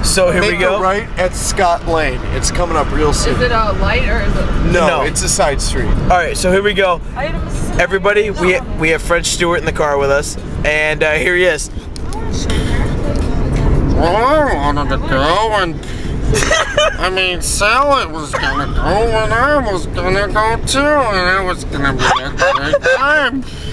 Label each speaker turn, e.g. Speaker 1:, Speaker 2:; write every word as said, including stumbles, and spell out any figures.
Speaker 1: So here
Speaker 2: Make
Speaker 1: we go.
Speaker 2: a right at Scott Lane. It's coming up real soon.
Speaker 3: Is it a light or is it?
Speaker 2: No,
Speaker 1: No.
Speaker 2: it's a side street.
Speaker 1: All right, so here we go.
Speaker 3: Items.
Speaker 1: Everybody, we we have French Stewart in the car with us, and uh, here he is.
Speaker 4: Well, I wanted to go, and I mean, Sally was gonna go, and I was gonna go too, and it was gonna be a great time.